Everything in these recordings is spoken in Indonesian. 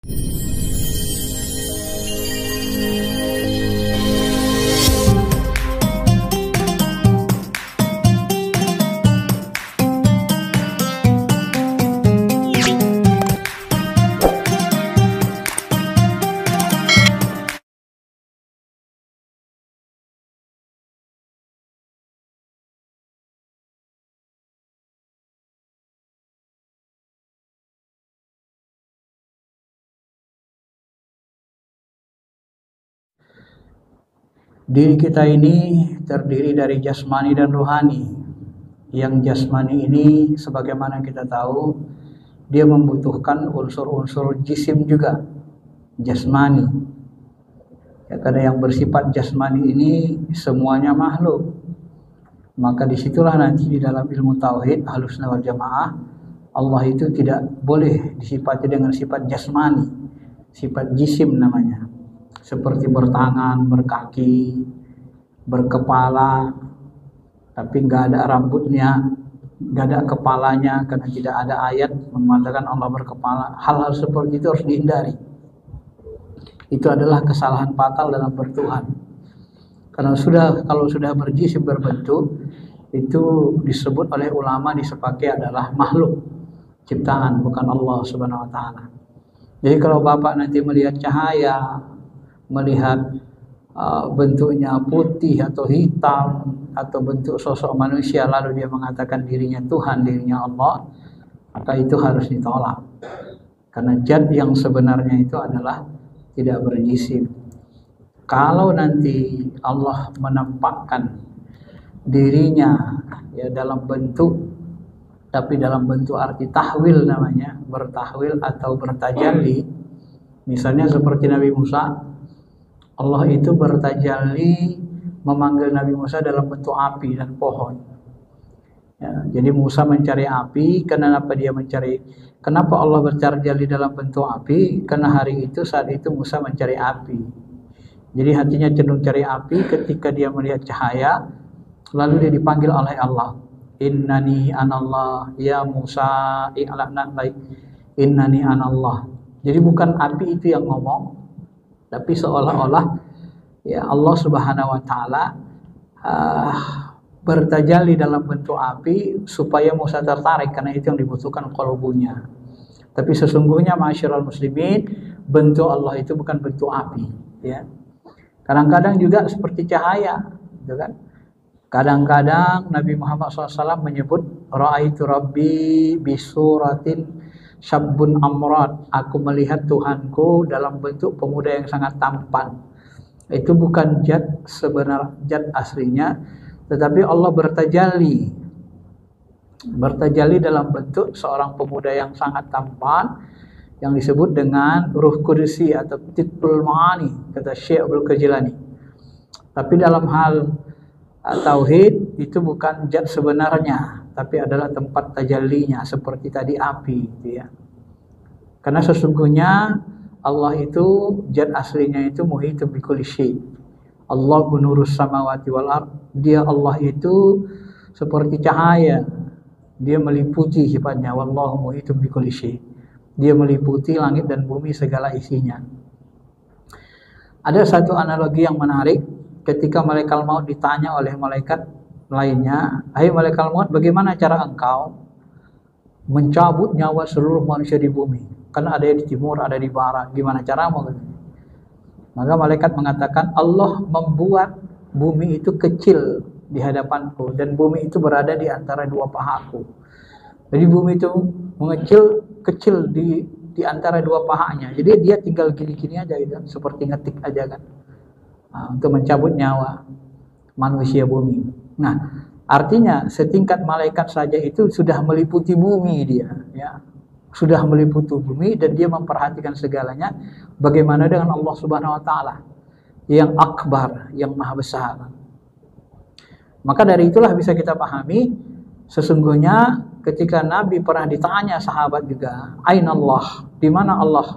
Diri kita ini terdiri dari jasmani dan rohani. Yang jasmani ini sebagaimana kita tahu, dia membutuhkan unsur-unsur jisim juga, jasmani. Ya, karena yang bersifat jasmani ini semuanya makhluk. Maka disitulah nanti di dalam ilmu tauhid Ahlussunnah wal Jamaah, Allah itu tidak boleh disifati dengan sifat jasmani, sifat jisim namanya. Seperti bertangan, berkaki, berkepala, tapi nggak ada rambutnya, nggak ada kepalanya, karena tidak ada ayat mengatakan Allah berkepala. Hal-hal seperti itu harus dihindari. Itu adalah kesalahan fatal dalam bertuhan. Karena kalau sudah berjisim berbentuk, itu disebut oleh ulama disepakati adalah makhluk ciptaan, bukan Allah Subhanahu Wa Taala. Jadi kalau Bapak nanti melihat cahaya, melihat bentuknya putih atau hitam atau bentuk sosok manusia, lalu dia mengatakan dirinya Tuhan, dirinya Allah, maka itu harus ditolak. Karena zat yang sebenarnya itu adalah tidak berjisim. Kalau nanti Allah menampakkan dirinya ya dalam bentuk, tapi dalam bentuk arti tahwil namanya, bertahwil atau bertajalli, misalnya seperti Nabi Musa, Allah itu bertajalli memanggil Nabi Musa dalam bentuk api dan pohon. Ya, jadi Musa mencari api. Kenapa dia mencari? Kenapa Allah bertajalli dalam bentuk api? Karena saat itu Musa mencari api. Jadi hatinya cenderung cari api. Ketika dia melihat cahaya, lalu dia dipanggil oleh Allah. Innani anallah ya Musa i'lana baik. Innani anallah. Jadi bukan api itu yang ngomong, tapi seolah-olah ya Allah Subhanahu Wa Taala bertajalli dalam bentuk api supaya Musa tertarik, karena itu yang dibutuhkan qalbunya. Tapi sesungguhnya ma'asyiral muslimin, bentuk Allah itu bukan bentuk api, ya. Kadang-kadang juga seperti cahaya, gitu kan? Kadang-kadang Nabi Muhammad SAW menyebut ra'aitu rabbi bisuratin Syabbun amrat, aku melihat Tuhanku dalam bentuk pemuda yang sangat tampan. Itu bukan zat aslinya, tetapi Allah bertajalli dalam bentuk seorang pemuda yang sangat tampan, yang disebut dengan ruh kudusi atau titbul ma'ani, kata Syekh Abdul Qajilani. Tapi dalam hal tauhid itu bukan zat sebenarnya, tapi adalah tempat tajallinya, seperti tadi api, gitu ya. Karena sesungguhnya Allah itu zat aslinya itu muhitun bikulli syai'. Allahu nurus samawati wal ard. Dia Allah itu seperti cahaya. Dia meliputi sifatnya, wallahu muhitun bikulli syai'. Dia meliputi langit dan bumi segala isinya. Ada satu analogi yang menarik ketika malaikat maut ditanya oleh malaikat lainnya, "Hai malaikat maut, bagaimana cara engkau mencabut nyawa seluruh manusia di bumi? Kan ada di timur, ada di barat. Gimana caramu?" Maka malaikat mengatakan, Allah membuat bumi itu kecil di hadapanku, dan bumi itu berada di antara dua pahaku. Jadi bumi itu kecil di antara dua pahanya. Jadi dia tinggal gini-gini aja gitu, seperti ngetik aja kan. Untuk mencabut nyawa manusia bumi. Nah, artinya setingkat malaikat saja itu sudah meliputi bumi dia, ya. Sudah meliputi bumi dan dia memperhatikan segalanya. Bagaimana dengan Allah Subhanahu Wa Taala yang akbar, yang maha besar. Maka dari itulah bisa kita pahami, sesungguhnya ketika Nabi pernah ditanya sahabat juga, Aina Allah, di mana Allah?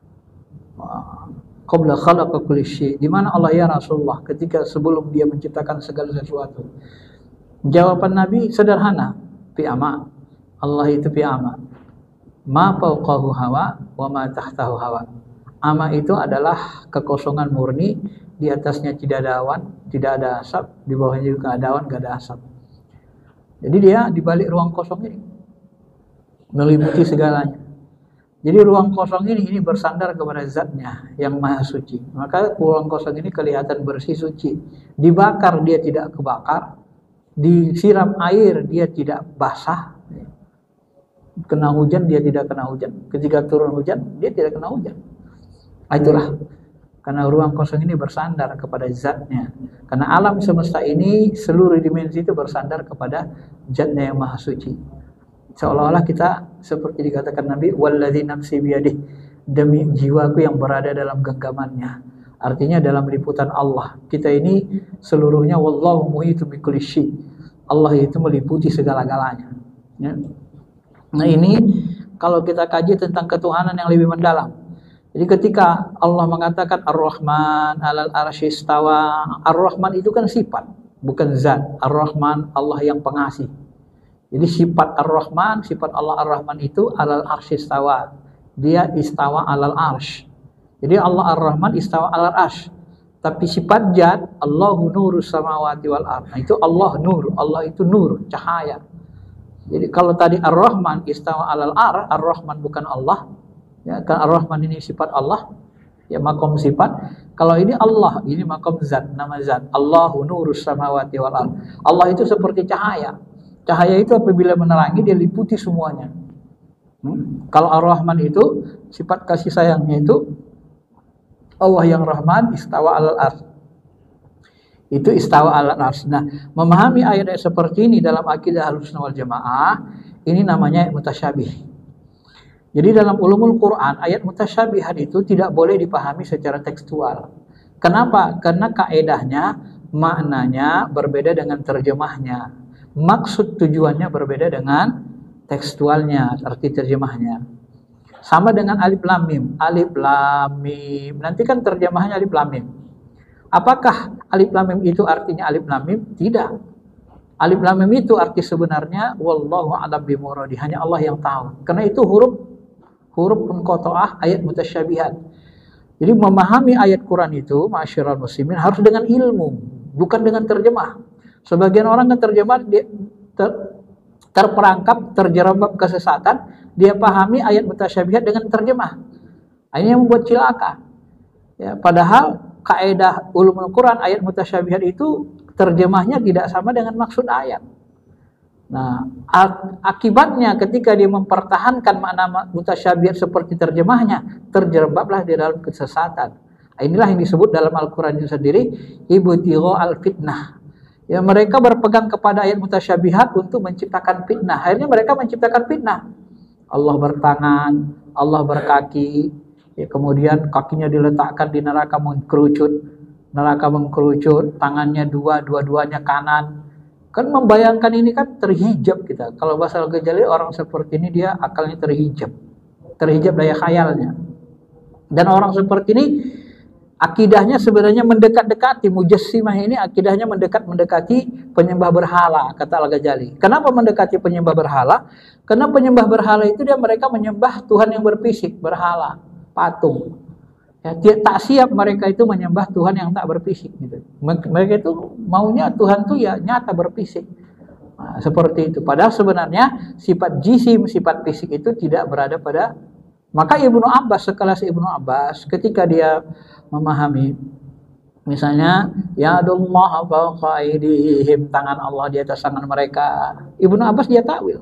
Qabla khalaqa kulli syai', di mana Allah ya Rasulullah ketika sebelum dia menciptakan segala sesuatu? Jawaban Nabi sederhana, fi ama. Allah itu fi ama. Ma fawqahu hawa wa ma tahtahu hawa. Ama itu adalah kekosongan murni, di atasnya tidak ada awan, tidak ada asap, di bawahnya juga ada awan, gak ada asap. Jadi dia di balik ruang kosong ini meliputi segalanya. Jadi ruang kosong ini bersandar kepada zatnya yang maha suci. Maka ruang kosong ini kelihatan bersih suci. Dibakar dia tidak kebakar, disiram air dia tidak basah, kena hujan dia tidak kena hujan, ketika turun hujan dia tidak kena hujan. Itulah karena ruang kosong ini bersandar kepada zatnya. Karena alam semesta ini seluruh dimensi itu bersandar kepada zatnya yang maha suci. Seolah-olah kita seperti dikatakan Nabi, walladzi nafsi biyadih, demi jiwaku yang berada dalam genggamannya. Artinya dalam liputan Allah. Kita ini seluruhnya wallahu muhitun bikulli syai'. Allah itu meliputi segala-galanya. Ya. Nah ini kalau kita kaji tentang ketuhanan yang lebih mendalam. Jadi ketika Allah mengatakan Ar-Rahman 'alal arsy istawa, Ar-Rahman itu kan sifat, bukan zat. Ar-Rahman Allah yang pengasih. Jadi sifat Ar-Rahman, sifat Allah Ar-Rahman itu 'alal arsy istawa. Dia istawa 'alal arsy. Jadi Allah Ar-Rahman istawa 'alal arsy. Tapi sifat zat Allahu nurus samawati wal ardh. Nah, itu Allah nur, Allah itu nur, cahaya. Jadi kalau tadi Ar-Rahman istawa 'alal arsy, Ar-Rahman bukan Allah. Ya, kan Ar-Rahman ini sifat Allah, ya makom sifat. Kalau ini Allah, ini makom zat, nama zat. Allahu nurus samawati wal ardh. Allah itu seperti cahaya. Cahaya itu apabila menerangi dia liputi semuanya. Kalau Ar-Rahman itu sifat kasih sayangnya itu Allah yang Rahman istawa 'alal arsy. Itu istawa 'alal arsy. Nah, memahami ayat-ayat seperti ini dalam akidah Ahlussunnah wal Jamaah, ini namanya mutasyabih. Jadi dalam ulumul Quran, ayat mutasyabihat itu tidak boleh dipahami secara tekstual. Kenapa? Karena kaedahnya, maknanya berbeda dengan terjemahnya. Maksud tujuannya berbeda dengan tekstualnya, arti terjemahnya. Sama dengan alif lam mim. Alif lam mim. Nanti kan terjemahnya alif lam mim. Apakah alif lam mim itu artinya alif lam mim? Tidak. Alif lam mim itu arti sebenarnya wallahu a'lam bimuradi, hanya Allah yang tahu. Karena itu huruf munqata'ah, ayat mutasyabihat. Jadi memahami ayat Quran itu, ma'asyiral muslimin, harus dengan ilmu, bukan dengan terjemah. Sebagian orang kan terjemah dia terperangkap, terjerembab kesesatan, dia pahami ayat mutasyabihat dengan terjemah. Ini yang membuat cilaka. Ya, padahal kaidah ulumul Quran ayat mutasyabihat itu terjemahnya tidak sama dengan maksud ayat. Nah, akibatnya ketika dia mempertahankan makna mutasyabihat seperti terjemahnya, terjerembablah di dalam kesesatan. Inilah yang disebut dalam Al-Quran itu sendiri ibtigha al-fitnah. Ya, mereka berpegang kepada ayat mutasyabihat untuk menciptakan fitnah. Akhirnya mereka menciptakan fitnah. Allah bertangan, Allah berkaki, ya, kemudian kakinya diletakkan di neraka mengkerucut, tangannya dua-duanya kanan. Kan membayangkan ini kan terhijab kita. Kalau bahasa Al-Ghazali, orang seperti ini dia akalnya terhijab daya khayalnya. Dan orang seperti ini akidahnya sebenarnya mendekati mujassimah ini, akidahnya mendekati penyembah berhala, kata Al-Ghazali. Kenapa mendekati penyembah berhala? Karena penyembah berhala itu mereka menyembah Tuhan yang berfisik, berhala, patung. Ya, tak siap mereka itu menyembah Tuhan yang tak berfisik gitu. Mereka itu maunya Tuhan itu ya nyata berfisik. Nah, seperti itu. Padahal sebenarnya sifat jisim, sifat fisik itu tidak berada pada. Maka Ibnu Abbas, sekelas Ibnu Abbas, ketika dia memahami misalnya yadullah fawqa aydihim, tangan Allah di atas tangan mereka, Ibnu Abbas dia takwil.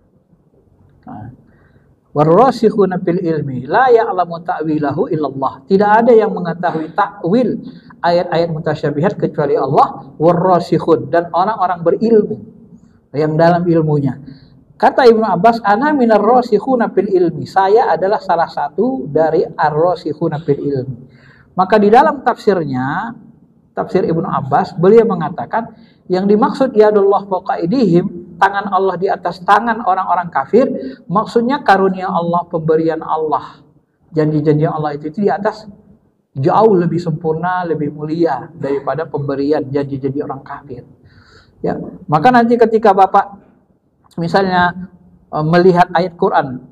Nah, warrasikhuna fil ilmi la ya'lamu ta'wilahu illallah. Tidak ada yang mengetahui takwil ayat-ayat mutasyabihat kecuali Allah. Warrasikhun, dan orang-orang berilmu yang dalam ilmunya. Kata Ibnu Abbas, ana minar rasikhuna fil ilmi. Saya adalah salah satu dari ar-rasikhuna fil ilmi. Maka di dalam tafsirnya, tafsir Ibnu Abbas, beliau mengatakan yang dimaksud yadullah fawqa aydihim, tangan Allah di atas tangan orang-orang kafir, maksudnya karunia Allah, pemberian Allah, janji-janji Allah itu di atas, jauh lebih sempurna, lebih mulia daripada pemberian janji-janji orang kafir. Ya, maka nanti ketika Bapak misalnya melihat ayat Quran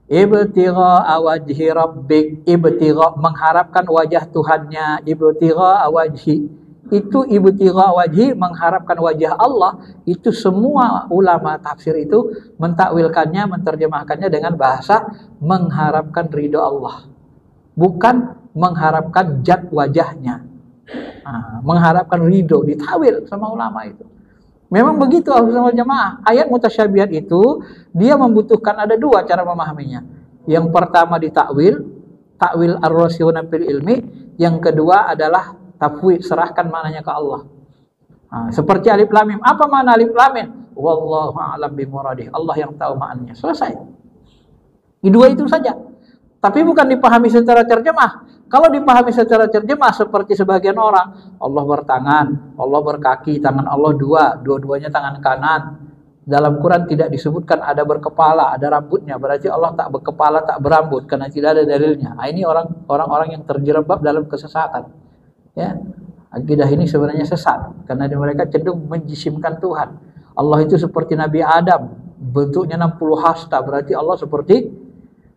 Ibtigha wajhi rabbik, ibtigha mengharapkan wajah Tuhannya, ibtigha wajhi itu ibtigha wajhi mengharapkan wajah Allah. Itu semua ulama tafsir itu mentakwilkannya, menterjemahkannya dengan bahasa mengharapkan ridho Allah, bukan mengharapkan zat wajahnya. Mengharapkan ridho, ditawil sama ulama itu. Memang begitu Ahlussunnah wal Jamaah. Ayat mutasyabihat itu dia membutuhkan ada dua cara memahaminya. Yang pertama ditakwil, takwil ar-rasyuna fil ilmi. Yang kedua adalah tafwid, serahkan maknanya ke Allah. Seperti alif lam mim. Apa makna alif lam mim? Wallahu a'lam bimuradih. Allah yang tahu maknanya. Selesai. Di dua itu saja. Tapi bukan dipahami secara terjemah. Kalau dipahami secara terjemah seperti sebagian orang, Allah bertangan, Allah berkaki, tangan Allah dua-duanya tangan kanan. Dalam Quran tidak disebutkan ada berkepala, ada rambutnya. Berarti Allah tak berkepala, tak berambut karena tidak ada dalilnya. Ini orang-orang yang terjerembab dalam kesesatan. Ya, akidah ini sebenarnya sesat karena mereka cenderung menjisimkan Tuhan. Allah itu seperti Nabi Adam, bentuknya 60 hasta, berarti Allah seperti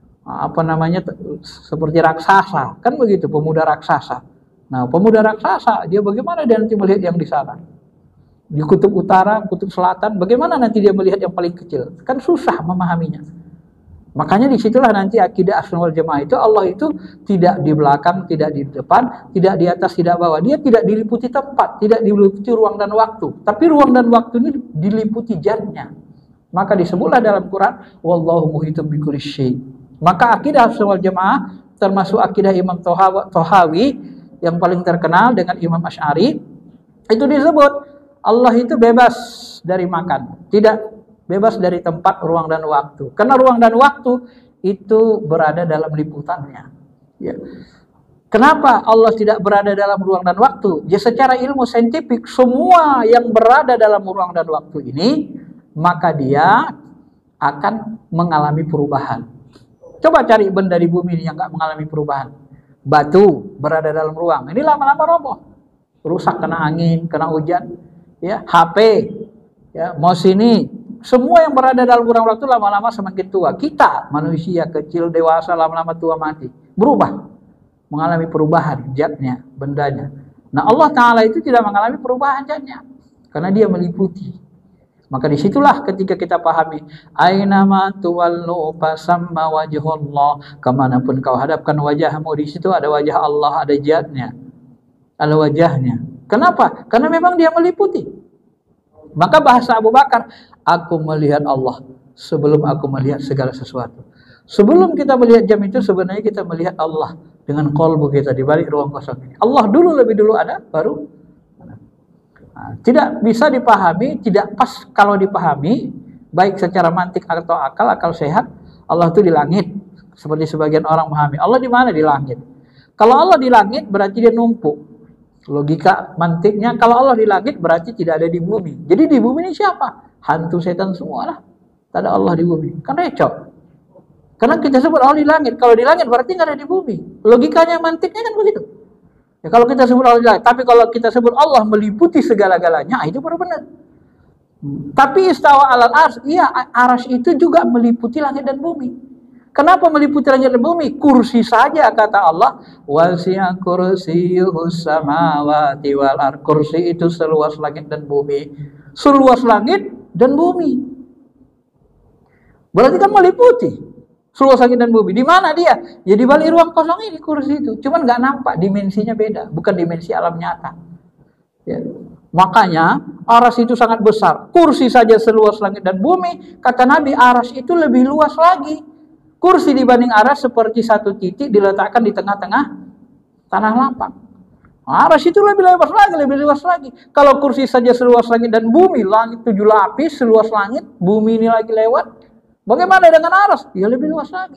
seperti raksasa, kan begitu, pemuda raksasa. Nah, pemuda raksasa dia bagaimana dia nanti melihat yang di sana, di kutub utara, kutub selatan, bagaimana nanti dia melihat yang paling kecil? Kan susah memahaminya. Makanya disitulah nanti akidah Ahlussunnah wal Jamaah itu Allah itu tidak di belakang, tidak di depan, tidak di atas, tidak bawah. Dia tidak diliputi tempat, tidak diliputi ruang dan waktu, tapi ruang dan waktu ini diliputi zatnya. Maka disebutlah dalam Quran wallahu muhitun bikulli syai'. Maka akidah Ahlussunnah wal Jamaah termasuk akidah Imam Thahawi yang paling terkenal dengan Imam Asy'ari, itu disebut Allah itu bebas dari makan, tidak bebas dari tempat, ruang dan waktu. Karena ruang dan waktu itu berada dalam liputannya. Ya. Kenapa Allah tidak berada dalam ruang dan waktu? Ya, secara ilmu saintifik semua yang berada dalam ruang dan waktu ini maka dia akan mengalami perubahan. Coba cari benda di bumi ini yang nggak mengalami perubahan. Batu berada dalam ruang, ini lama-lama roboh, rusak kena angin, kena hujan. Ya, HP, ya, mouse ini, semua yang berada dalam ruang waktu lama-lama semakin tua. Kita manusia kecil, dewasa, lama-lama tua mati, berubah, mengalami perubahan zatnya, bendanya. Nah, Allah Ta'ala itu tidak mengalami perubahan zatnya karena dia meliputi. Maka disitulah ketika kita pahami ainama tuwallu fasamma wajhullah, kemanapun kau hadapkan wajahmu di situ ada wajah Allah, ada zatnya, ada wajahnya. Kenapa? Karena memang dia meliputi. Maka bahasa Abu Bakar, aku melihat Allah sebelum aku melihat segala sesuatu. Sebelum kita melihat jam itu sebenarnya kita melihat Allah dengan qalbu kita di balik ruang kosong ini. Allah dulu, lebih dulu ada, baru. Tidak bisa dipahami, tidak pas kalau dipahami baik secara mantik atau akal sehat. Allah itu di langit, seperti sebagian orang memahami. Allah di mana? Di langit. Kalau Allah di langit berarti dia numpuk. Logika mantiknya kalau Allah di langit berarti tidak ada di bumi. Jadi di bumi ini siapa? Hantu setan semua lah. Tak ada Allah di bumi. Kan recok. Karena kita sebut Allah di langit. Kalau di langit berarti nggak ada di bumi. Logikanya mantiknya kan begitu. Ya, kalau kita sebut Allah, tapi kalau kita sebut Allah meliputi segala-galanya, itu baru benar. Tapi istawa alal arsy, iya, arsy itu juga meliputi langit dan bumi. Kenapa meliputi langit dan bumi? Kursi saja kata Allah, wasi'a kursiyyuhus samawati wal ardh. Kursi itu seluas langit dan bumi. Seluas langit dan bumi. Berarti kan meliputi seluas langit dan bumi. Di mana dia? Ya di balik ruang kosong ini kursi itu. Cuman nggak nampak, dimensinya beda, bukan dimensi alam nyata. Ya. Makanya arsy itu sangat besar. Kursi saja seluas langit dan bumi. Kata Nabi, arsy itu lebih luas lagi. Kursi dibanding arsy seperti satu titik diletakkan di tengah-tengah tanah lapang. Arsy itu lebih luas lagi, lebih luas lagi. Kalau kursi saja seluas langit dan bumi, langit 7 lapis, seluas langit, bumi ini lagi lewat. Bagaimana dengan arsy? Ya lebih luas lagi.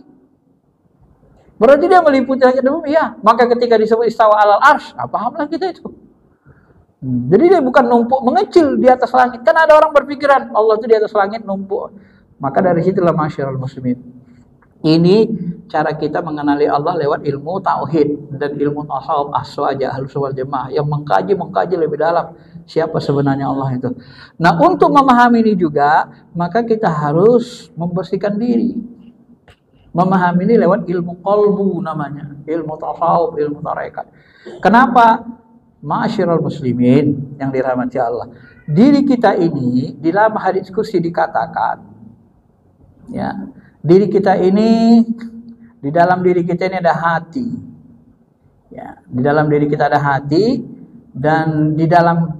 Berarti dia meliputi langit dan bumi, ya. Maka ketika disebut istawa alal arsy, pahamlah kita itu. Jadi dia bukan numpuk mengecil di atas langit. Kan ada orang berpikiran Allah itu di atas langit numpuk. Maka dari situlah masyarul muslimin. Ini cara kita mengenali Allah lewat ilmu tauhid dan ilmu tasawuf aswaja Ahlussunnah wal Jamaah yang mengkaji lebih dalam siapa sebenarnya Allah itu. Nah, untuk memahami ini juga maka kita harus membersihkan diri. Memahami ini lewat ilmu qalbu namanya, ilmu tasawuf, ilmu tarekat. Kenapa? Ma'asyiral muslimin yang dirahmati Allah. Diri kita ini di dalam hadis kursi dikatakan, ya, diri kita ini, di dalam diri kita ini ada hati. Ya, di dalam diri kita ada hati, dan di dalam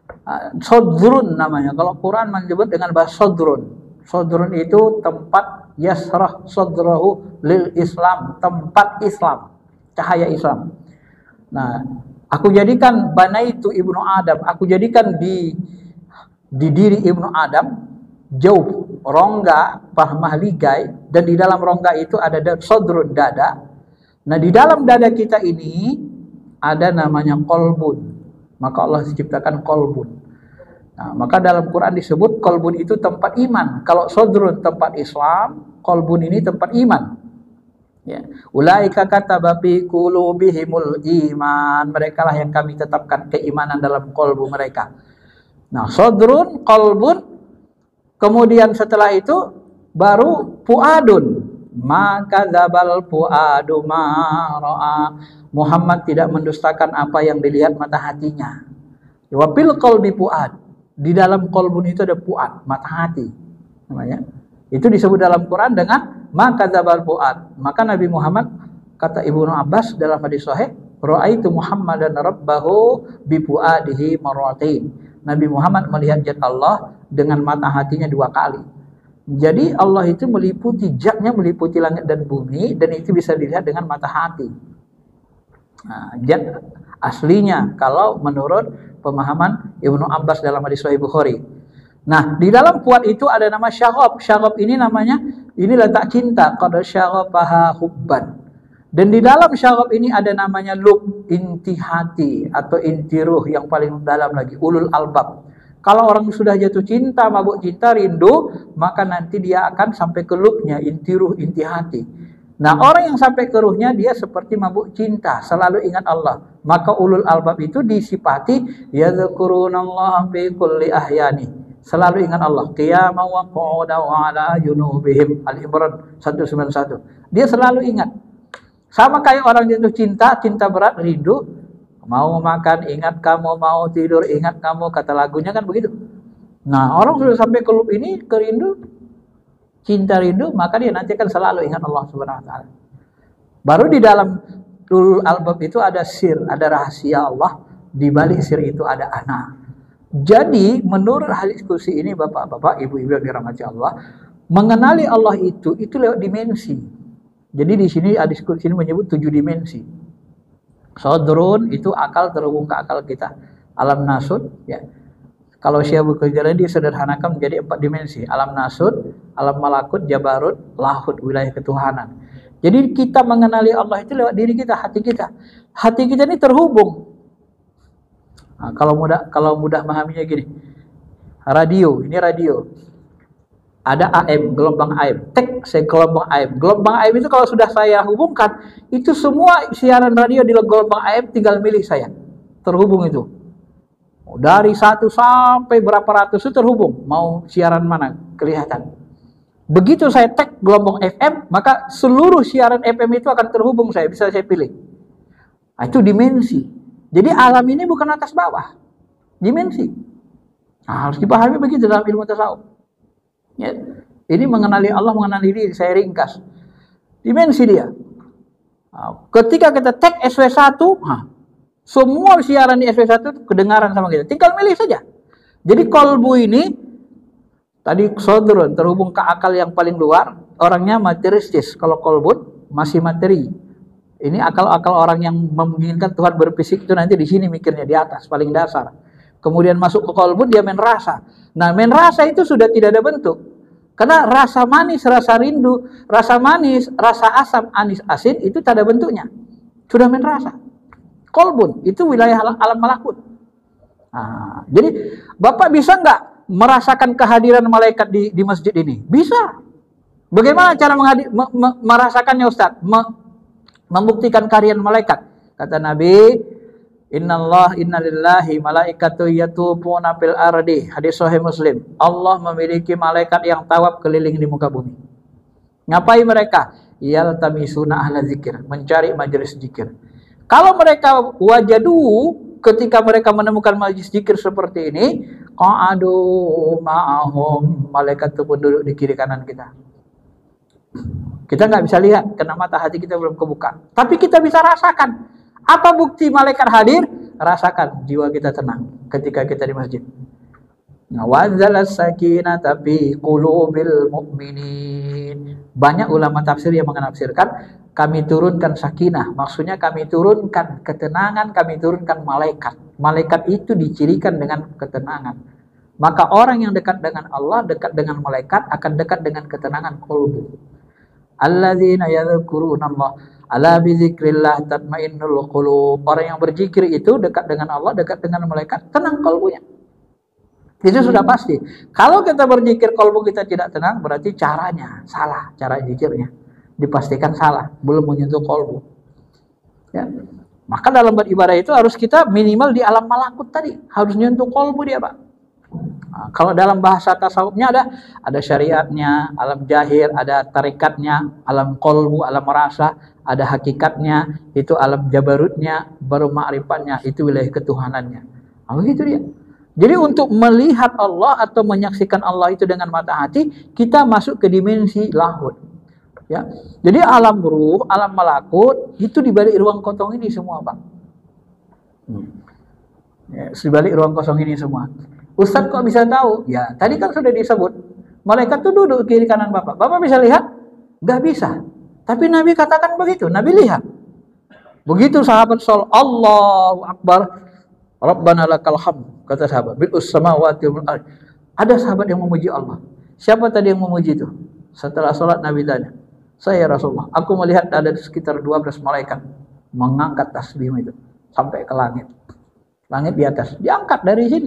sodrun namanya. Kalau Quran menyebut dengan bahasa sodrun. Sodrun itu tempat yasrah sodrahu lil Islam, tempat Islam, cahaya Islam. Nah, aku jadikan banaitu ibnu Adam, aku jadikan di diri ibnu Adam jauh rongga mahligai, dan di dalam rongga itu ada sodrun, dada. Nah, di dalam dada kita ini ada namanya kolbun, maka Allah ciptakan kolbun. Nah, maka dalam Quran disebut kolbun itu tempat iman. Kalau sodrun tempat Islam, kolbun ini tempat iman. Ya. Ulaika kataba fi qulubihimul iman. Mereka lah yang kami tetapkan keimanan dalam kolbu mereka. Nah, sodrun, kolbun, kemudian setelah itu baru fuadun. Maka dzabal fuadu ma ra'a. Muhammad tidak mendustakan apa yang dilihat mata hatinya. Wa fil qalbi fuad. Di dalam kolbun itu ada fuad, mata hati namanya. Itu disebut dalam Quran dengan maka dzabal fuad. Maka Nabi Muhammad, kata Ibnu Abbas dalam hadis sahih, ra'aitu Muhammadan rabbahu bi fuadihi marratain. Nabi Muhammad melihat zat Allah dengan mata hatinya 2 kali. Jadi Allah itu meliputi, zatnya meliputi langit dan bumi, dan itu bisa dilihat dengan mata hati. Nah, zat aslinya kalau menurut pemahaman Ibnu Abbas dalam hadis Sahih Bukhari. Nah, di dalam fuad itu ada nama syaghob. Syaghob ini namanya, ini letak cinta, qad syaghabaha hubban. Dan di dalam syaghob ini ada namanya lub, inti hati atau inti ruh yang paling dalam lagi, ulul albab. Kalau orang sudah jatuh cinta, mabuk cinta, rindu, maka nanti dia akan sampai ke lubnya, inti ruh, inti hati. Nah, orang yang sampai ke ruhnya dia seperti mabuk cinta, selalu ingat Allah. Maka ulul albab itu disifati yadhkurunallaha fi kulli ahyani. Selalu ingat Allah. Qiyaman wa qu'udan wa 'ala junubihim. Al-Imran 191. Dia selalu ingat. Sama kayak orang jatuh cinta, cinta berat, rindu, mau makan ingat kamu, mau tidur ingat kamu, kata lagunya kan begitu. Nah, orang sudah sampai ke lub ini, ke rindu, cinta rindu, maka dia nanti akan selalu ingat Allah Subhanahu wa taala. Baru di dalam ulul albab itu ada sir, ada rahasia Allah, di balik sir itu ada ana. Jadi menurut hadis kursi ini, bapak-bapak, ibu-ibu yang dirahmati Allah, mengenali Allah itu lewat dimensi. Jadi di sini hadis kursi ini menyebut 7 dimensi. Sodrun itu akal, terhubung ke akal kita. Alam nasud, ya. Kalau Syekh Kejaran dia sederhanakan menjadi 4 dimensi. Alam nasud, alam malakut, jabarut, lahut, wilayah ketuhanan. Jadi kita mengenali Allah itu lewat diri kita, hati kita. Hati kita ini terhubung. Nah, kalau mudah memahaminya gini. Radio, ini radio. Ada AM, gelombang AM. Tek, saya gelombang AM. Gelombang AM itu kalau sudah saya hubungkan, itu semua siaran radio di gelombang AM tinggal milih saya. Terhubung itu. Dari 1 sampai berapa ratus itu terhubung. Mau siaran mana? Kelihatan. Begitu saya tag gelombang FM, maka seluruh siaran FM itu akan terhubung saya. Bisa saya pilih. Nah, itu dimensi. Jadi alam ini bukan atas bawah. Dimensi. Nah, harus dipahami begitu dalam ilmu tasawuf. Ya. Ini mengenali Allah, mengenali diri, saya ringkas. Dimensi dia. Nah, ketika kita tag SW1, semua siaran di SW1 kedengaran sama kita. Tinggal milih saja. Jadi kolbu ini, tadi sodrun, terhubung ke akal yang paling luar, orangnya materialistis. Kalau kolbun, masih materi. Ini akal-akal orang yang menginginkan Tuhan berfisik itu nanti di sini mikirnya, di atas, paling dasar. Kemudian masuk ke kolbun, dia main rasa. Nah, main rasa itu sudah tidak ada bentuk. Karena rasa manis, rasa rindu, rasa manis, rasa asam, anis, asin, itu tak ada bentuknya. Sudah main rasa. Kolbun, itu wilayah alam malakut. Nah, jadi, Bapak bisa nggak merasakan kehadiran malaikat di masjid ini? Bisa. Bagaimana cara merasakannya, Ustaz? Membuktikan kehadiran malaikat. Kata Nabi, innalillahi malaikatu yatufuna fil ardi. Hadis sahih Muslim. Allah memiliki malaikat yang tawaf keliling di muka bumi. Ngapain mereka? yaltamisuna ahla zikir, mencari majelis zikir. Kalau mereka wajadu, ketika mereka menemukan majelis zikir seperti ini, qa'adu ma'ahum, malaikat itu pun duduk di kiri kanan kita. Kita nggak bisa lihat karena mata hati kita belum kebuka, tapi kita bisa rasakan. Apa bukti malaikat hadir? Rasakan jiwa kita tenang ketika kita di masjid. Nawazalas sakinata fi qulubil mu'minin. Banyak ulama tafsir yang menafsirkan kami turunkan sakinah, maksudnya kami turunkan ketenangan, kami turunkan malaikat. Malaikat itu dicirikan dengan ketenangan. Maka orang yang dekat dengan Allah, dekat dengan malaikat, akan dekat dengan ketenangan qalbu. Alladzina yadhkuruna Allah ala bizikrillah tatmainnul qulub. Orang yang berzikir itu dekat dengan Allah, dekat dengan malaikat, tenang kalbunya. Itu sudah pasti. Kalau kita berzikir kalbu kita tidak tenang, berarti caranya salah, cara zikirnya dipastikan salah, belum menyentuh kalbu. Ya. Maka dalam beribadah itu harus kita minimal di alam malakut tadi, harus menyentuh kalbu dia, Pak. Nah, kalau dalam bahasa tasawufnya ada syariatnya, alam jahir, ada tarikatnya, alam qalbu, alam rasa, ada hakikatnya, itu alam jabarutnya, baru ma'rifatnya, itu wilayah ketuhanannya. Nah, begitu dia. Jadi untuk melihat Allah atau menyaksikan Allah itu dengan mata hati, kita masuk ke dimensi lahud. Ya. Jadi alam ruh, alam malakut itu di balik ruang kosong ini semua, Pak. Ya, di balik ruang kosong ini semua. Ustadz kok bisa tahu? Ya, tadi kan sudah disebut. Malaikat itu duduk kiri kanan Bapak. Bapak bisa lihat? Gak bisa. Tapi Nabi katakan begitu. Nabi lihat. Begitu sahabat Sol, Allahu Akbar. Rabbana lakal hamd, kata sahabat. Bil samawati wal ardh. Ada sahabat yang memuji Allah. Siapa tadi yang memuji itu? Setelah sholat Nabi tanya, saya Rasulullah, aku melihat ada sekitar 12 malaikat mengangkat tasbih itu sampai ke langit. Langit di atas, diangkat dari sini.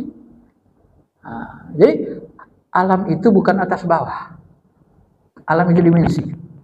Nah, jadi alam itu bukan atas bawah. Alam itu dimensi.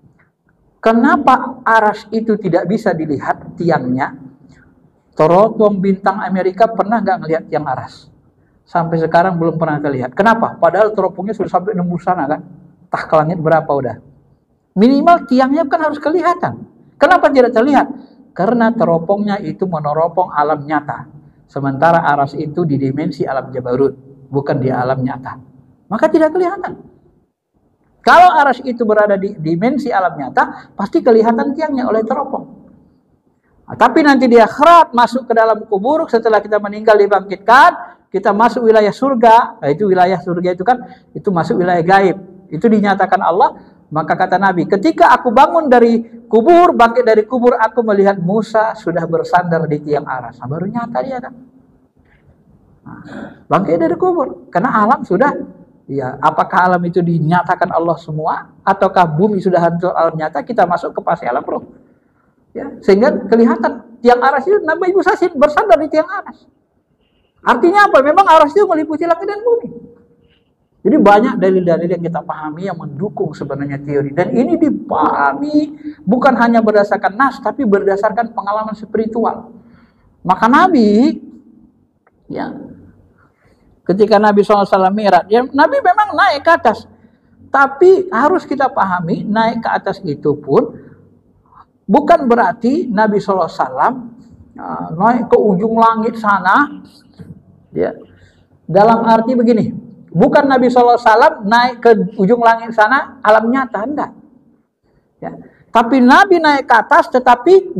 Kenapa aras itu tidak bisa dilihat tiangnya? Teropong bintang Amerika pernah nggak ngelihat tiang aras? Sampai sekarang belum pernah terlihat. Kenapa? Padahal teropongnya sudah sampai nembus sana kan? Tah ke langit berapa udah? Minimal tiangnya kan harus kelihatan. Kenapa tidak terlihat? Karena teropongnya itu meneropong alam nyata. Sementara aras itu di dimensi alam jabarut, bukan di alam nyata. Maka tidak kelihatan. Kalau aras itu berada di dimensi alam nyata, pasti kelihatan tiangnya oleh teropong. Nah, tapi nanti di akhirat masuk ke dalam kubur, setelah kita meninggal dibangkitkan, kita masuk wilayah surga. Nah, itu wilayah surga itu kan, itu masuk wilayah gaib. Itu dinyatakan Allah. Maka kata Nabi, ketika aku bangun dari kubur, bangkit dari kubur, aku melihat Musa sudah bersandar di tiang aras. Nah, baru nyata dia kan. Nah, bangkit dari kubur. Karena alam sudah, ya, apakah alam itu dinyatakan Allah semua, ataukah bumi sudah hancur alam nyata, kita masuk ke fase alam roh. Ya, sehingga kelihatan tiang aras itu Nabi Ibu Sasin bersandar di tiang aras. Artinya apa? Memang aras itu meliputi langit dan bumi. Jadi banyak dalil-dalil yang kita pahami yang mendukung sebenarnya teori. Dan ini dipahami bukan hanya berdasarkan nas, tapi berdasarkan pengalaman spiritual. Maka Nabi, ya, ketika Nabi SAW Mi'raj, ya, Nabi memang naik ke atas. Tapi harus kita pahami, naik ke atas itu pun bukan berarti Nabi SAW naik ke ujung langit sana. Ya. Dalam arti begini, bukan Nabi SAW naik ke ujung langit sana alam nyata, enggak. Ya. Tapi Nabi naik ke atas tetapi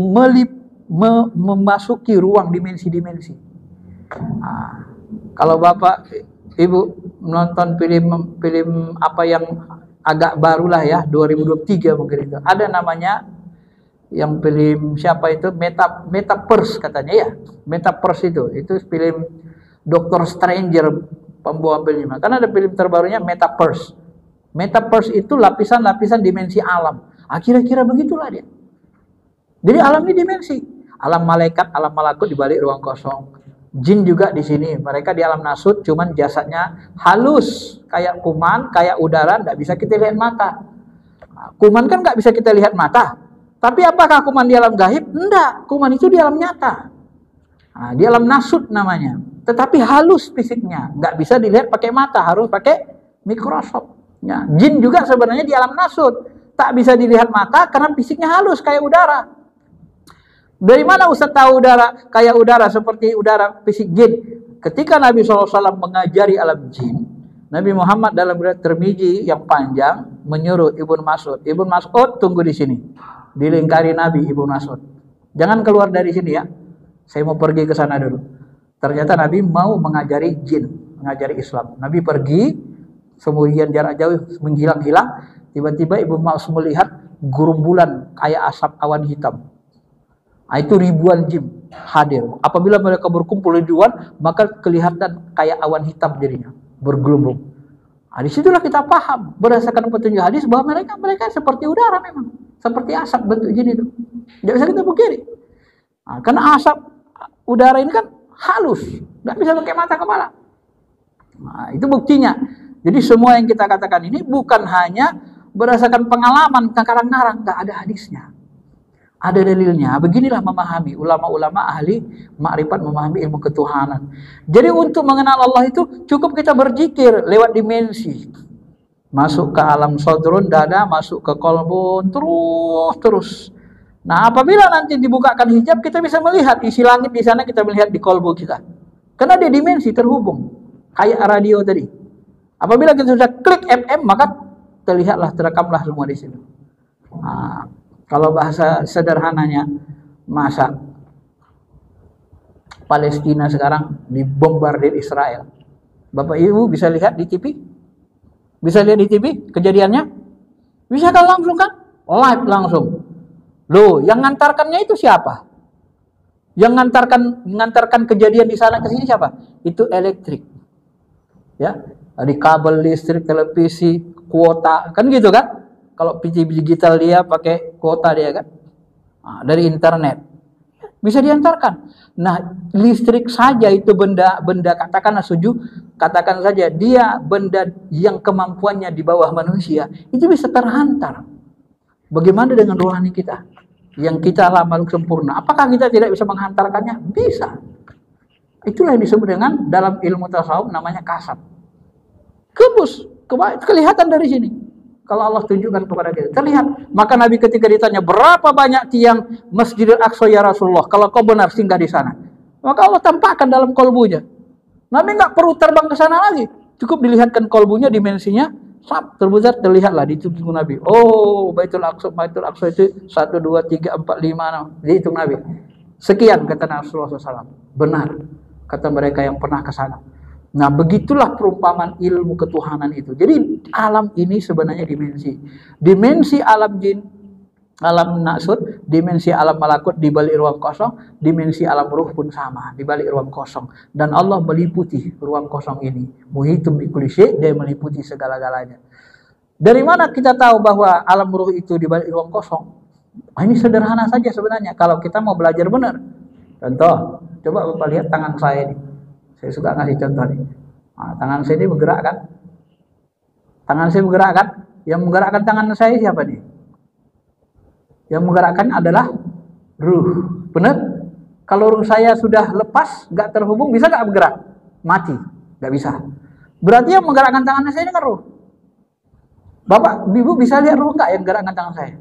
memasuki ruang dimensi-dimensi. Nah, kalau Bapak Ibu menonton film apa yang agak barulah ya, 2023 mungkin itu. Ada namanya yang film siapa itu, Metaverse katanya ya. Metaverse itu film Dr. Stranger pembawa filmnya. Karena ada film terbarunya Metaverse. Metaverse itu lapisan-lapisan dimensi alam. Kira-kira begitulah dia. Jadi alam ini dimensi. Alam malaikat, alam malakut di balik ruang kosong. Jin juga di sini. Mereka di alam nasut, cuman jasadnya halus, kayak kuman, kayak udara, nggak bisa kita lihat mata. Kuman kan nggak bisa kita lihat mata. Tapi apakah kuman di alam gaib? Enggak, kuman itu di alam nyata. Nah, di alam nasut namanya. Tetapi halus fisiknya, nggak bisa dilihat pakai mata, harus pakai mikroskop. Ya, jin juga sebenarnya di alam nasut, Tak bisa dilihat mata karena fisiknya halus kayak udara. Dari mana Ustaz tahu udara kayak udara seperti udara fisik jin? Ketika Nabi SAW mengajari alam jin, Nabi Muhammad dalam riwayat Tirmizi yang panjang menyuruh Ibnu Mas'ud, Ibnu Mas'ud tunggu di sini. Dilingkari Nabi Ibnu Mas'ud. Jangan keluar dari sini ya. Saya mau pergi ke sana dulu. Ternyata Nabi mau mengajari jin, mengajari Islam. Nabi pergi, kemudian jarak jauh menghilang-hilang. Tiba-tiba Ibnu Mas'ud melihat gerumbulan kayak asap awan hitam. Nah, itu ribuan jin hadir. Apabila mereka berkumpul ribuan, maka kelihatan kayak awan hitam jadinya, bergelembung. Nah, disitulah kita paham berdasarkan petunjuk hadis bahwa mereka seperti udara memang, seperti asap bentuk jin itu. Tidak bisa kita pungkiri. Nah, karena asap udara ini kan halus, nggak bisa pakai mata kepala. Nah, itu buktinya. Jadi semua yang kita katakan ini bukan hanya berdasarkan pengalaman karang-karang, nggak ada hadisnya. Ada dalilnya. Beginilah memahami ulama-ulama ahli makrifat, memahami ilmu ketuhanan. Jadi untuk mengenal Allah itu cukup kita berzikir lewat dimensi. Masuk ke alam sodrun, dada, masuk ke kolbun, terus. Nah, apabila nanti dibukakan hijab, kita bisa melihat isi langit di sana, kita melihat di kolbu kita. Karena dia dimensi terhubung, kayak radio tadi. Apabila kita sudah klik FM, maka terlihatlah, terekamlah semua di sini. Nah, kalau bahasa sederhananya, masa Palestina sekarang dibombardir Israel. Bapak Ibu bisa lihat di TV? Bisa lihat di TV kejadiannya? Bisa kan langsung kan? Live langsung. Loh, yang ngantarkannya itu siapa? Yang ngantarkan kejadian di sana ke sini siapa? Itu elektrik. Ya, di kabel listrik, televisi, kuota, kan gitu kan? Kalau TV digital dia pakai kuota dia kan, nah, dari internet bisa diantarkan. Nah, listrik saja itu benda katakan saja dia benda yang kemampuannya di bawah manusia itu bisa terhantar. Bagaimana dengan rohani kita yang kita makhluk sempurna? Apakah kita tidak bisa menghantarkannya? Bisa. Itulah yang disebut dengan dalam ilmu tasawuf namanya kasab. Kebus, kelihatan dari sini. Kalau Allah tunjukkan kepada kita, terlihat. Maka Nabi ketika ditanya, berapa banyak tiang Masjidil Aqsa ya Rasulullah? Kalau kau benar singgah di sana. Maka Allah tampakkan dalam kolbunya. Nabi nggak perlu terbang ke sana lagi. Cukup dilihatkan kolbunya, dimensinya, terbesar, terlihatlah di tubuh Nabi. Oh, Baitul Aqsa itu 1, 2, 3, 4, 5, 6. Dihitung Nabi. Sekian kata Rasulullah SAW. Benar. Kata mereka yang pernah ke sana. Nah, begitulah perumpamaan ilmu ketuhanan itu. Jadi alam ini sebenarnya dimensi. Dimensi alam jin, alam naksud, dimensi alam malakut di balik ruang kosong, dimensi alam ruh pun sama, di balik ruang kosong. Dan Allah meliputi ruang kosong ini. Muhitum bi kulli syai', dia meliputi segala-galanya. Dari mana kita tahu bahwa alam ruh itu di balik ruang kosong? Nah, ini sederhana saja sebenarnya kalau kita mau belajar benar. Contoh, coba Bapak lihat tangan saya ini. Saya suka ngasih contoh nih. Nah, tangan saya ini bergerak kan? Tangan saya bergerak kan? Yang menggerakkan tangan saya siapa nih? Yang menggerakkan adalah ruh. Benar? Kalau ruh saya sudah lepas, nggak terhubung, bisa nggak bergerak? Mati. Nggak bisa. Berarti yang menggerakkan tangan saya ini kan ruh. Bapak, Ibu bisa lihat ruh nggak yang menggerakkan tangan saya?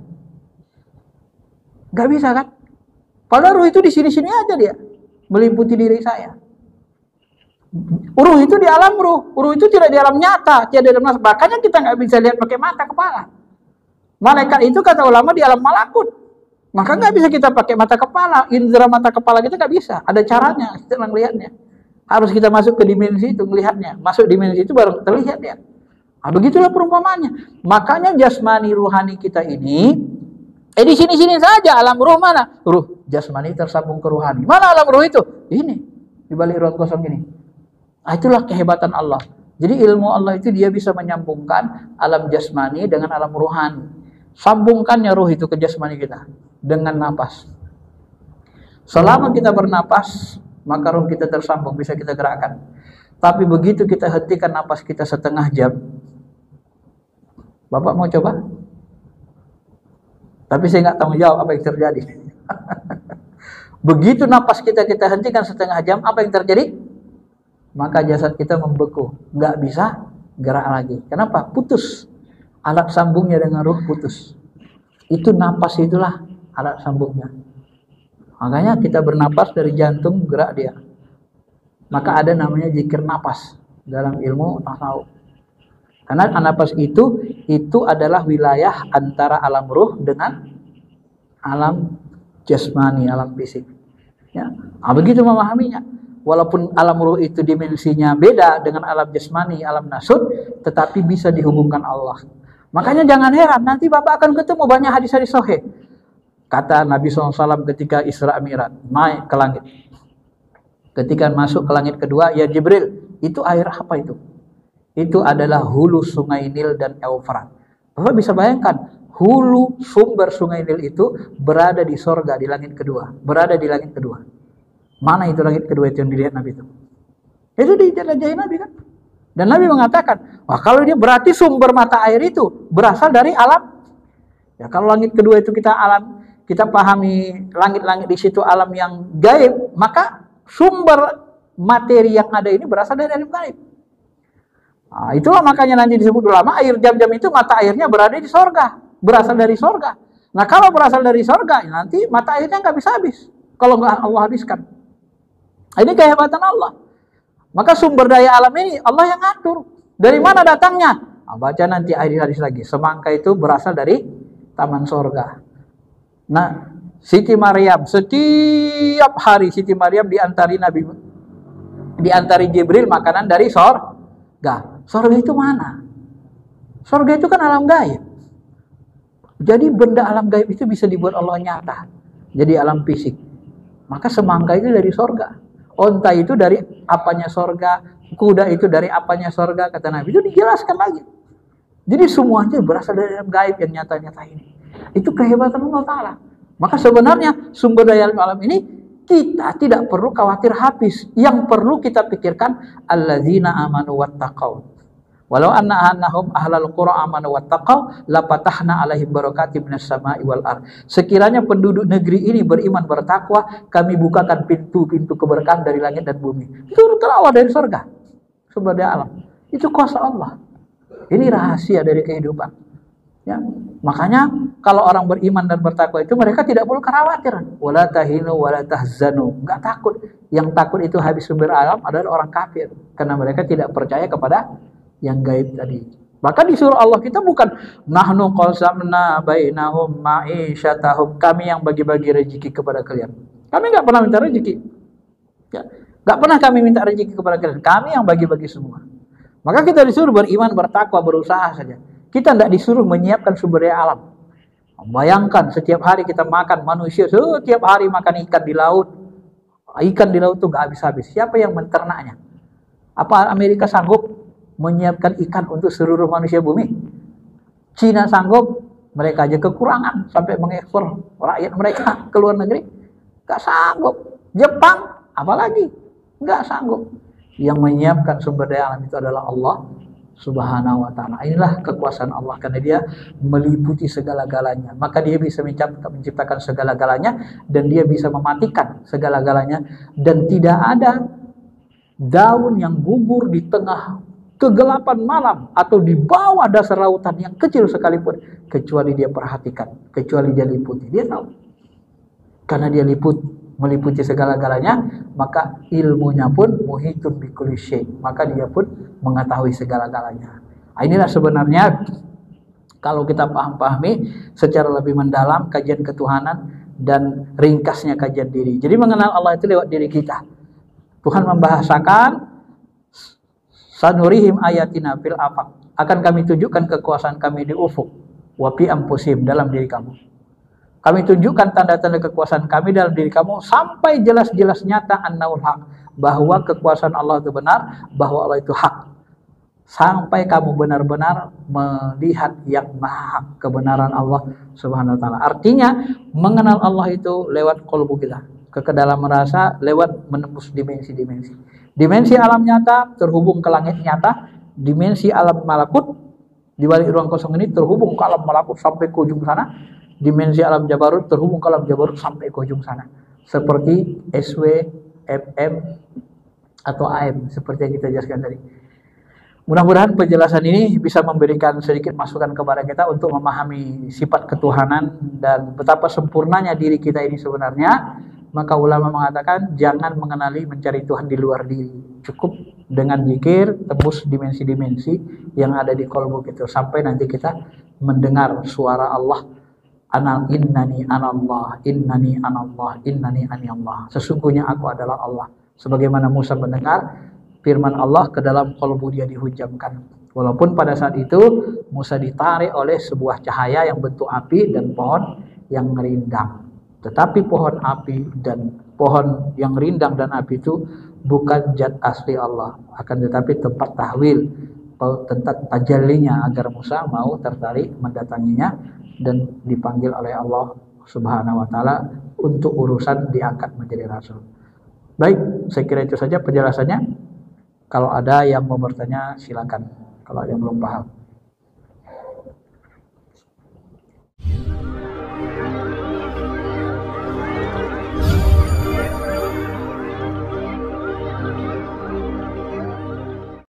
Nggak bisa kan? Padahal ruh itu di sini-sini aja dia. Meliputi diri saya. Ruh itu di alam ruh itu tidak di alam nyata, tidak di alam nas. Makanya kita nggak bisa lihat pakai mata kepala. Malaikat itu kata ulama di alam malakut, maka nggak bisa kita pakai mata kepala, indera mata kepala kita nggak bisa. Ada caranya kita melihatnya. Harus kita masuk ke dimensi itu melihatnya. Masuk dimensi itu baru terlihat ya. Nah, begitulah perumpamaannya. Makanya jasmani ruhani kita ini, di sini-sini saja alam ruh mana? Ruh jasmani tersambung ke ruhani. Mana alam ruh itu? Ini di balik ruang kosong ini. Nah, itulah kehebatan Allah. Jadi ilmu Allah itu dia bisa menyambungkan alam jasmani dengan alam ruhani. Sambungkannya ruh itu ke jasmani kita dengan napas. Selama kita bernapas, maka ruh kita tersambung, bisa kita gerakkan. Tapi begitu kita hentikan napas kita setengah jam, Bapak mau coba? Tapi saya nggak tanggung jawab apa yang terjadi. Begitu napas kita hentikan setengah jam, apa yang terjadi? Maka jasad kita membeku, nggak bisa gerak lagi. Kenapa? Putus. Alat sambungnya dengan ruh putus. Itu napas itulah alat sambungnya. Makanya kita bernapas dari jantung gerak dia. Maka ada namanya zikir napas dalam ilmu tasawuf. Karena napas itu adalah wilayah antara alam ruh dengan alam jasmani, alam fisik. Ya, begitu memahaminya. Walaupun alam ruh itu dimensinya beda dengan alam jasmani, alam nasud, tetapi bisa dihubungkan Allah. Makanya jangan heran, nanti Bapak akan ketemu banyak hadis-hadis sahih. Kata Nabi SAW ketika Isra Mi'raj, naik ke langit. Ketika masuk ke langit kedua, ya Jibril, itu air apa itu? Itu adalah hulu sungai Nil dan Eufrat. Bapak bisa bayangkan, hulu sumber sungai Nil itu berada di sorga, di langit kedua. Berada di langit kedua. Mana itu langit kedua itu yang dilihat Nabi itu? Itu dijelajahi Nabi kan? Dan Nabi mengatakan, wah kalau dia berarti sumber mata air itu berasal dari alam. Ya kalau langit kedua itu kita pahami langit-langit di situ alam yang gaib, maka sumber materi yang ada ini berasal dari alam gaib. Nah, itulah makanya nanti disebut ulama air jam-jam itu mata airnya berada di sorga, berasal dari sorga. Nah kalau berasal dari sorga, nanti mata airnya nggak bisa habis kalau nggak Allah habiskan. Ini kehebatan Allah. Maka sumber daya alam ini Allah yang ngatur. Dari mana datangnya? Nah, baca nanti hadis-hadis lagi. Semangka itu berasal dari taman sorga. Nah, Siti Maryam setiap hari Siti Maryam diantari Jibril makanan dari sorga. Sorga itu mana? Sorga itu kan alam gaib. Jadi benda alam gaib itu bisa dibuat Allah nyata. Jadi alam fisik. Maka semangka itu dari sorga. Onta itu dari apanya sorga. Kuda itu dari apanya sorga. Kata Nabi. Itu dijelaskan lagi. Jadi semuanya berasal dari alam gaib yang nyata-nyata ini. Itu kehebatan Allah Ta'ala. Maka sebenarnya sumber daya alam ini kita tidak perlu khawatir habis. Yang perlu kita pikirkan alladzina amanu wattaqau. Walau annahum ahlal qura amanu wattaqau lapatahna alaihim barakatim minas sama'i wal ard. Sekiranya penduduk negeri ini beriman bertakwa, kami bukakan pintu-pintu keberkahan dari langit dan bumi. Itu terawat dari surga. Sumber daya alam. Itu kuasa Allah. Ini rahasia dari kehidupan. Ya, makanya kalau orang beriman dan bertakwa itu mereka tidak perlu khawatir. Wala tahinu wala tahzanu. Enggak takut. Yang takut itu habis sumber alam adalah orang kafir karena mereka tidak percaya kepada yang gaib tadi. Bahkan disuruh Allah kita bukan nahnu qasamna bainahum ma'isyatahum, kami yang bagi-bagi rezeki kepada kalian. Kami enggak pernah minta rezeki. Ya, enggak pernah kami minta rezeki kepada kalian. Kami yang bagi-bagi semua. Maka kita disuruh beriman, bertakwa, berusaha saja. Kita tidak disuruh menyiapkan sumber daya alam. Bayangkan setiap hari kita makan, manusia setiap hari makan ikan di laut. Ikan di laut itu nggak habis-habis. Siapa yang menternaknya? Apa Amerika sanggup menyiapkan ikan untuk seluruh manusia bumi? Cina sanggup, mereka aja kekurangan sampai mengekspor rakyat mereka ke luar negeri. Nggak sanggup. Jepang, apalagi nggak sanggup. Yang menyiapkan sumber daya alam itu adalah Allah Subhanahu wa ta'ala. Inilah kekuasaan Allah karena dia meliputi segala-galanya. Maka dia bisa menciptakan segala-galanya dan dia bisa mematikan segala-galanya. Dan tidak ada daun yang gugur di tengah kegelapan malam atau di bawah dasar lautan yang kecil sekalipun kecuali dia perhatikan, kecuali dia liputi. Dia tahu. Karena dia meliputi segala-galanya, maka ilmunya pun muhitun bikulli syai', maka dia pun mengetahui segala-galanya. Inilah sebenarnya kalau kita pahami secara lebih mendalam kajian ketuhanan dan ringkasnya kajian diri. Jadi mengenal Allah itu lewat diri kita. Tuhan membahasakan sanurihim ayatina fil afaq, akan kami tunjukkan kekuasaan kami di ufuk wa fi anfusihim, dalam diri kamu. Kami tunjukkan tanda-tanda kekuasaan kami dalam diri kamu sampai jelas-jelas nyata annahul haq, bahwa kekuasaan Allah itu benar, bahwa Allah itu hak. Sampai kamu benar-benar melihat yang maha hak, kebenaran Allah Subhanahu wa ta'ala. Artinya mengenal Allah itu lewat qalbu kita, kekedalaman rasa, lewat menembus dimensi-dimensi. Dimensi alam nyata terhubung ke langit nyata, dimensi alam malakut di balik ruang kosong ini terhubung ke alam malakut sampai ke ujung sana. Dimensi alam jabarut terhubung ke alam jabarut sampai ke ujung sana. Seperti SW, FM, atau AM. Seperti yang kita jelaskan tadi. Mudah-mudahan penjelasan ini bisa memberikan sedikit masukan kepada kita untuk memahami sifat ketuhanan dan betapa sempurnanya diri kita ini sebenarnya. Maka ulama mengatakan jangan mengenali mencari Tuhan di luar diri. Cukup dengan zikir tembus dimensi-dimensi yang ada di kolbu kita sampai nanti kita mendengar suara Allah. Innani anallah, innani anallah, innani ani Allah. Sesungguhnya aku adalah Allah. Sebagaimana Musa mendengar firman Allah ke dalam kolbu dia dihujamkan. Walaupun pada saat itu Musa ditarik oleh sebuah cahaya yang bentuk api dan pohon yang rindang. Tetapi pohon api dan pohon yang rindang dan api itu bukan zat asli Allah. Akan tetapi tempat tahwil, tempat tajallinya agar Musa mau tertarik mendatanginya dan dipanggil oleh Allah Subhanahu wa taala untuk urusan diangkat menjadi rasul. Baik, saya kira itu saja penjelasannya. Kalau ada yang mau bertanya silakan. Kalau ada yang belum paham.